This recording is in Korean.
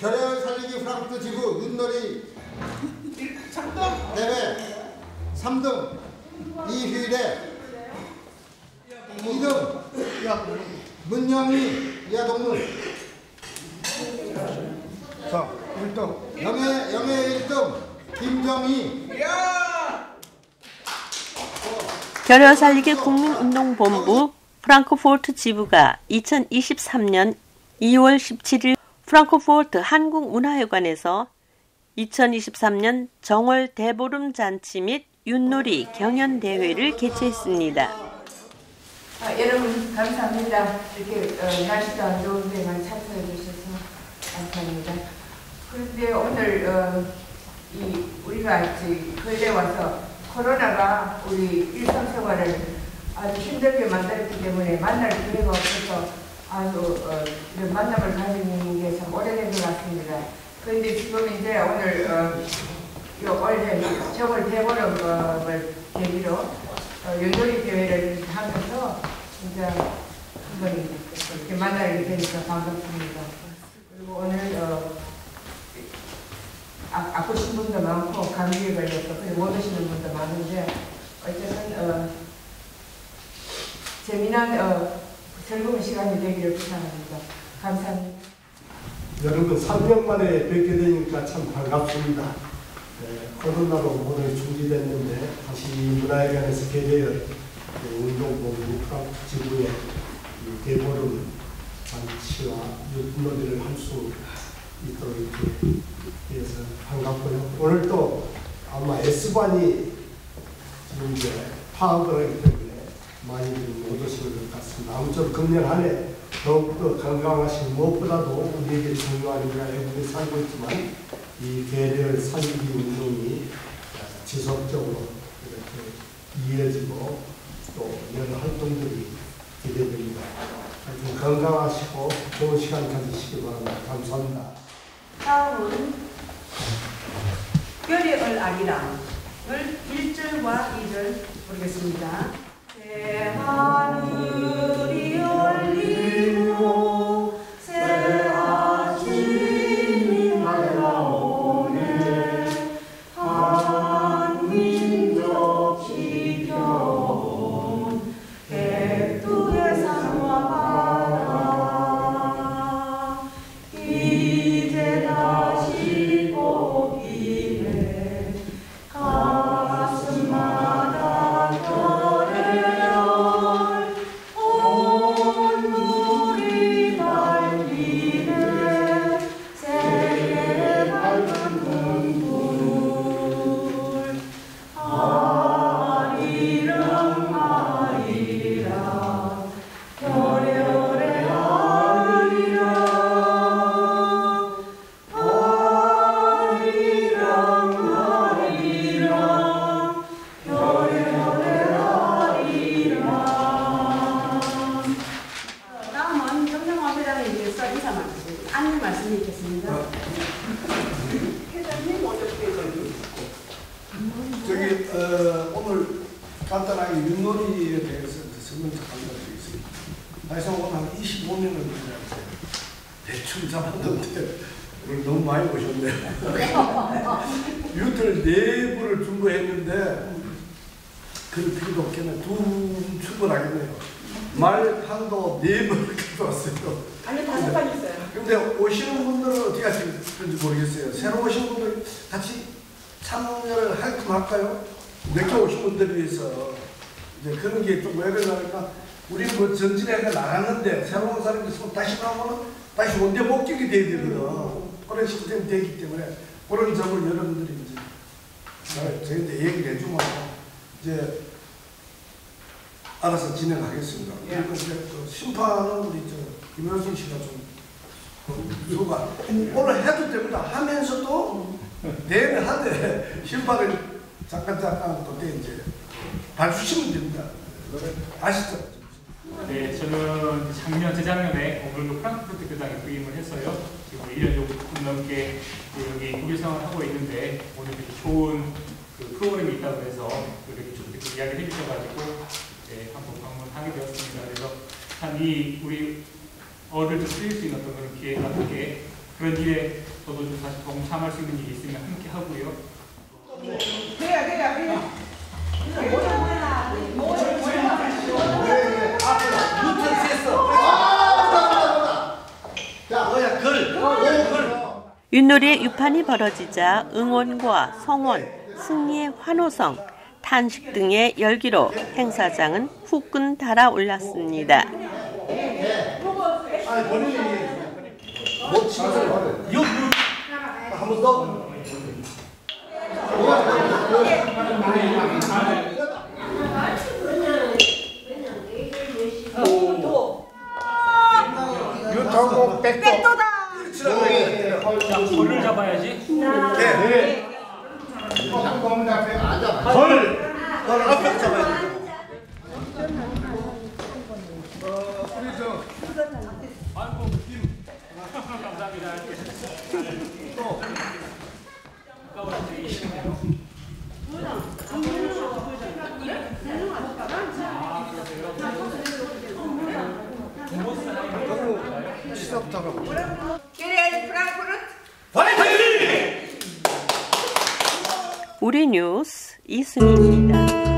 결혈 살리기 프랑크푸르트 지부 윷놀이 3등 대회 3등 이휘래 2등 문영희 이하동문 자 1등 영예 1등 김정희 결혈 살리기 국민운동본부 프랑크푸르트 지부가 2023년 2월 17일 프랑크푸르트 한국문화회관에서 2023년 정월 대보름 잔치 및 윷놀이 경연대회를 개최했습니다. 여러분 감사합니다. 이렇게 날씨도 안 좋은데만 참석해 주셔서 감사합니다. 그런데 오늘 우리가 거리에 와서 코로나가 우리 일상생활을 아주 힘들게 만들었기 때문에 만날 기회가 없어서 아주 이런 만남을 가지는 게 참 오래된 것 같습니다. 그런데 지금 이제 오늘 올해 정월 대보름을 계기로 윷놀이 대회를 하면서 이제 한번 이렇게 만나게 되니까 반갑습니다. 그리고 오늘 아프신 분도 많고 감기에 걸려서 못 오시는 분도 많은데 어쨌든 재미난 즐거운 시간이 되기를 기원합니다. 감사합니다. 여러분 3년 만에 뵙게 되니까 참 반갑습니다. 코로나로 모두 중지됐는데 다시 문화회관에서 개최할 운동본부 프랑크푸르트 지부의 대보름 잔치와 윷놀이를 할 수 있도록 이렇게 해서 반갑고요. 오늘 또 아마 S반이 지금 이제 파악을 하기 때문에 많이들 못 오실 것 같습니다. 아무쪼록 금년 한 해 더욱더 건강하신 무엇보다도 우리에게 중요한 우리가 외국에 살고 있지만 이 계절 살리기 운동이 지속적으로 이렇게 이어지고 또 여러 활동들이 기대됩니다. 하여튼 건강하시고 좋은 시간 가지시기 바랍니다. 감사합니다. 다음은 별의 아리랑을 1절과 2절 부르겠습니다. 새하늘이 열리고 새 아침이 밝아오네 한민족 지켜온 백두의 산과 바다 이제 다시 보기에 가슴마다 별을 온 물이 달리네 새의 밝은 눈물 아리랑 아리랑 별의 아리랑 아리랑 아리랑 별의 아리랑. 다음은 정정화 회장님께서 인사 안내 말씀이 있겠습니다. 회장님 먼저 저기 오늘 간단하게 윷놀이에 대해서 설명 잠깐 드리겠습니다. 사실 오늘 한 25년을 대충 잡았는데 오늘 너무 많이 보셨네요. 윷을 4부를 준비했는데 그럴 필요도 없겠네. 2 충분하겠네요. 말판도 4번을 가져왔어요. 아니 5번 있어요. 근데 오시는 분들은 어떻게 하실지 모르겠어요. 새로 오신 분들 같이 참여를 할까요? 늦게 오신 분들을 위해서 이제 그런 게 좀 왜 그러냐니까 우리는 뭐 전진해가 나갔는데 새로운 사람이 있으면 다시 나오면 다시 원대 목격이 돼야 되거든. 그런 시스템이 되기 때문에 그런 점을 여러분들이 이제 저희한테 얘기를 해주면 이제 알아서 진행하겠습니다. 그리고 이제 그 심판은 우리 김효승 씨가 좀 누가 오늘 해도 됩니다. 하면서도 대회를 하되 심판을 잠깐 그때 이제 봐주시면 됩니다. 아시죠? 네, 저는 재작년에 오늘도 프랑크푸르트 교장에 부임을 해서요. 지금 1년 조금 넘게 여기 독일 생활을 하고 있는데 오늘 이렇게 좋은 그 프로그램이 있다고 해서 이렇게 좀 이야기를 해주셔가지고 네, 한번 방문하게 되었습니다. 그래서 참 우리 어른들 쓰일 수 있는 어떤 그런 기회가 함께 그런 일에 저도 좀 다시 동참할 수 있는 일이 있으면 함께 하고요. 윷놀이의 유판이 벌어지자 응원과 성원, 승리의 환호성, 탄식 등의 열기로 행사장은 후끈 달아올랐습니다. 한번 더. 유통국 백도다. 자, 벌을 잡아야지. 네. 상검 앞에 앉아. 벌 앞에 잡아야 돼. 아이고, 감사합니다. 또 가까워서 계시네요. 우리 뉴스 이승희입니다.